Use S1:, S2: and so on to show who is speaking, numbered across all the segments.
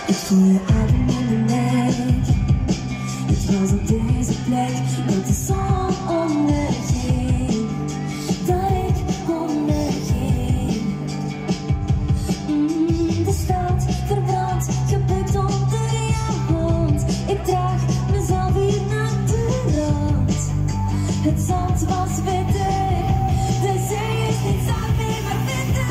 S1: Ik voel je adem in de nek. Het was op deze plek dat de zon onderging, dat ik onderging. De stad verbrandt, gebukt onder jouw hand. Ik draag mezelf hier naar de rand. Het zand was witter, de zee is niet zacht meer, maar witter.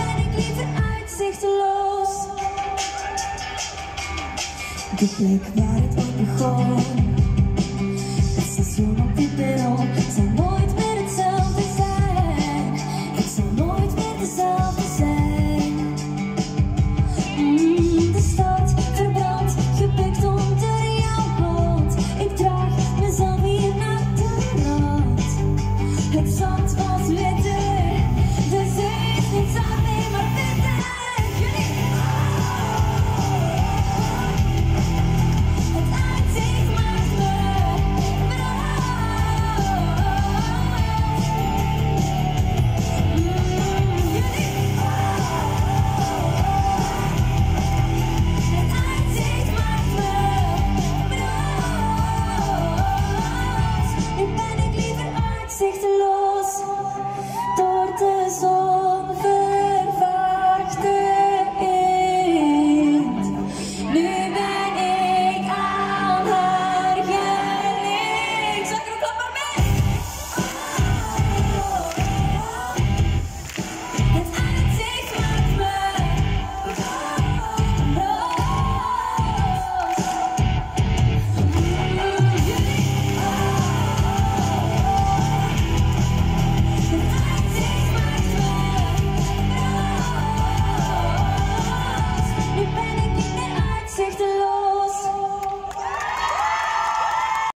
S1: De plek waar